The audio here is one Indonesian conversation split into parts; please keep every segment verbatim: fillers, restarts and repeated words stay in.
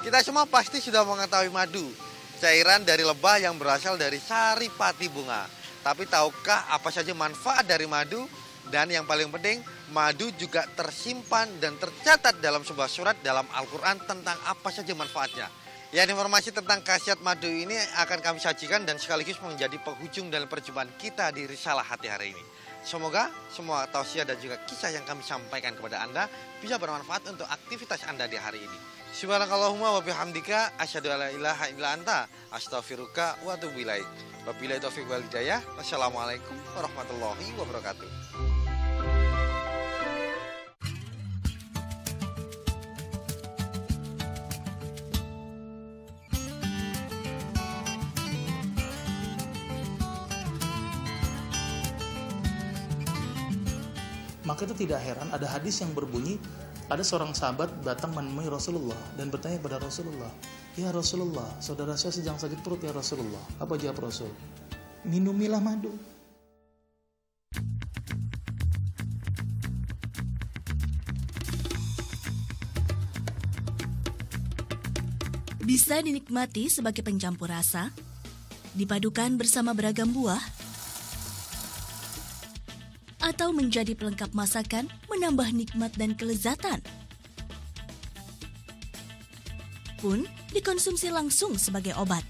Kita semua pasti sudah mengetahui madu, cairan dari lebah yang berasal dari saripati bunga. Tapi tahukah apa saja manfaat dari madu? Dan yang paling penting, madu juga tersimpan dan tercatat dalam sebuah surat dalam Al-Quran tentang apa saja manfaatnya. Ya, informasi tentang khasiat madu ini akan kami sajikan dan sekaligus menjadi penghujung dalam perjumpaan kita di Risalah Hati hari ini. Semoga semua tausiah dan juga kisah yang kami sampaikan kepada Anda bisa bermanfaat untuk aktivitas Anda di hari ini. Subhanakallahumma wa bihamdika asyhadu alla ilaha illa anta astaghfiruka wa atubu ilaik. Wabillahi taufiq wal hidayah. Wassalamualaikum warahmatullahi wabarakatuh. Maka itu tidak heran ada hadis yang berbunyi, ada seorang sahabat datang menemui Rasulullah dan bertanya kepada Rasulullah, "Ya Rasulullah, saudara saya sedang sakit perut ya Rasulullah." Apa jawab Rasul? "Minumilah madu." Bisa dinikmati sebagai pencampur rasa, dipadukan bersama beragam buah, atau menjadi pelengkap masakan, menambah nikmat dan kelezatan. Pun dikonsumsi langsung sebagai obat.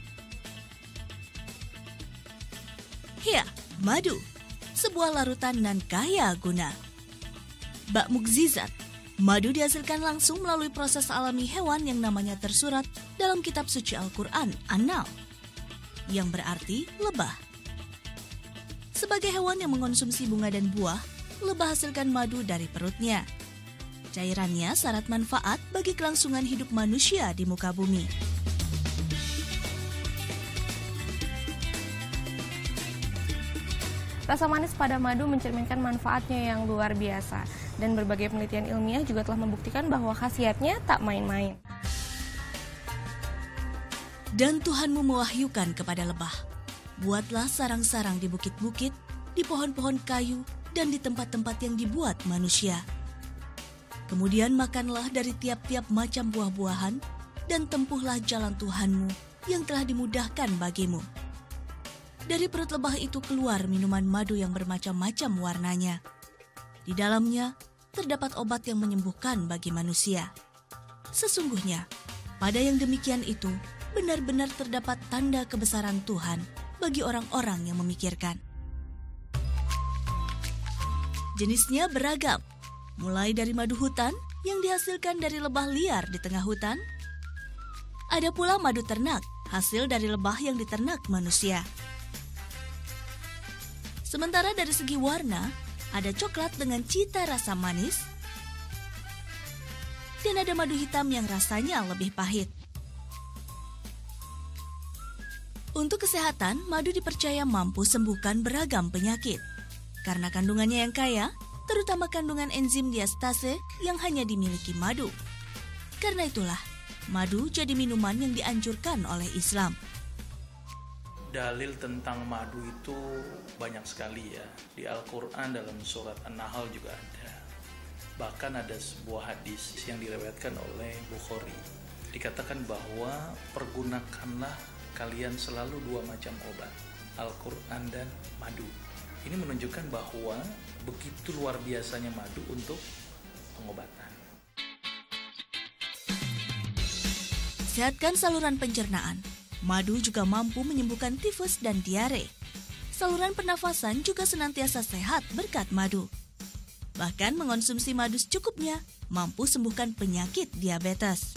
Ya, madu, sebuah larutan nan kaya guna. Bak mukjizat, madu dihasilkan langsung melalui proses alami hewan yang namanya tersurat dalam kitab suci Al-Quran, An-Nahl, yang berarti lebah. Sebagai hewan yang mengonsumsi bunga dan buah, lebah hasilkan madu dari perutnya. Cairannya syarat manfaat bagi kelangsungan hidup manusia di muka bumi. Rasa manis pada madu mencerminkan manfaatnya yang luar biasa. Dan berbagai penelitian ilmiah juga telah membuktikan bahwa khasiatnya tak main-main. Dan Tuhanmu mewahyukan kepada lebah, buatlah sarang-sarang di bukit-bukit, di pohon-pohon kayu, dan di tempat-tempat yang dibuat manusia. Kemudian makanlah dari tiap-tiap macam buah-buahan, dan tempuhlah jalan Tuhanmu yang telah dimudahkan bagimu. Dari perut lebah itu keluar minuman madu yang bermacam-macam warnanya. Di dalamnya terdapat obat yang menyembuhkan bagi manusia. Sesungguhnya, pada yang demikian itu, benar-benar terdapat tanda kebesaran Tuhan bagi orang-orang yang memikirkan. Jenisnya beragam, mulai dari madu hutan yang dihasilkan dari lebah liar di tengah hutan. Ada pula madu ternak, hasil dari lebah yang diternak manusia. Sementara dari segi warna, ada coklat dengan cita rasa manis, dan ada madu hitam yang rasanya lebih pahit. Untuk kesehatan, madu dipercaya mampu sembuhkan beragam penyakit. Karena kandungannya yang kaya, terutama kandungan enzim diastase yang hanya dimiliki madu. Karena itulah, madu jadi minuman yang dianjurkan oleh Islam. Dalil tentang madu itu banyak sekali ya. Di Al-Quran dalam surat An-Nahl juga ada. Bahkan ada sebuah hadis yang diriwayatkan oleh Bukhari. Dikatakan bahwa pergunakanlah kalian selalu dua macam obat, Al-Quran dan madu. Ini menunjukkan bahwa begitu luar biasanya madu untuk pengobatan. Sehatkan saluran pencernaan. Madu juga mampu menyembuhkan tifus dan diare. Saluran pernafasan juga senantiasa sehat berkat madu. Bahkan mengonsumsi madu secukupnya mampu sembuhkan penyakit diabetes.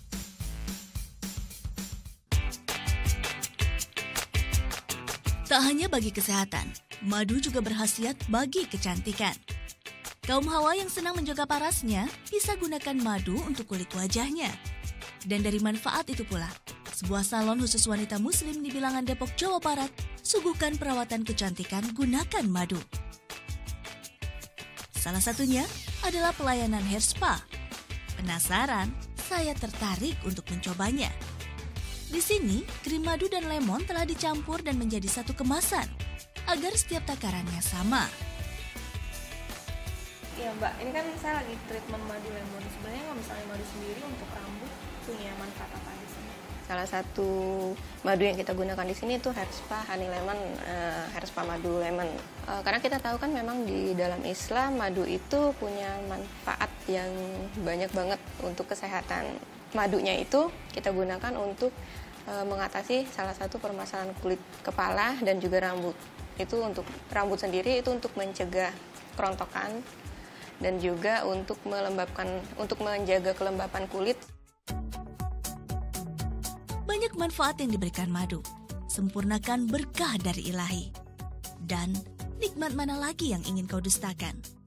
Tak hanya bagi kesehatan, madu juga berkhasiat bagi kecantikan. Kaum hawa yang senang menjaga parasnya bisa gunakan madu untuk kulit wajahnya. Dan dari manfaat itu pula, sebuah salon khusus wanita muslim di Bilangan Depok, Jawa Barat, suguhkan perawatan kecantikan gunakan madu. Salah satunya adalah pelayanan hair spa. Penasaran? Saya tertarik untuk mencobanya. Di sini, krim madu dan lemon telah dicampur dan menjadi satu kemasan, agar setiap takarannya sama. Iya Mbak, ini kan saya lagi treatment madu lemon. Sebenarnya kalau misalnya madu sendiri untuk rambut punya manfaat apa di sini? Salah satu madu yang kita gunakan di sini itu hair spa honey lemon, uh, hair spa madu lemon. Uh, karena kita tahu kan memang di dalam Islam madu itu punya manfaat yang banyak banget untuk kesehatan. Madunya itu kita gunakan untuk uh, mengatasi salah satu permasalahan kulit kepala dan juga rambut. Itu untuk rambut sendiri itu untuk mencegah kerontokan dan juga untuk melembabkan, untuk menjaga kelembapan kulit. Banyak manfaat yang diberikan madu. Sempurnakan berkah dari Ilahi. Dan nikmat mana lagi yang ingin kau dustakan?